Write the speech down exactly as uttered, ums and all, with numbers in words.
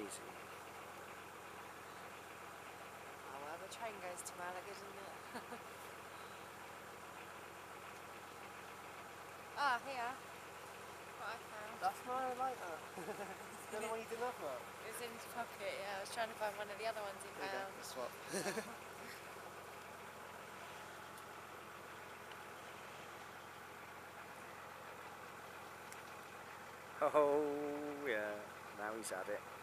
easy. Oh well, the train goes to Malaga, doesn't it? Ah, here. What I found. That's nice, I like that. The other one you didn't have that? It was in his pocket, yeah. I was trying to find one of the other ones he There you found. go, swap. Oh yeah, now he's had it.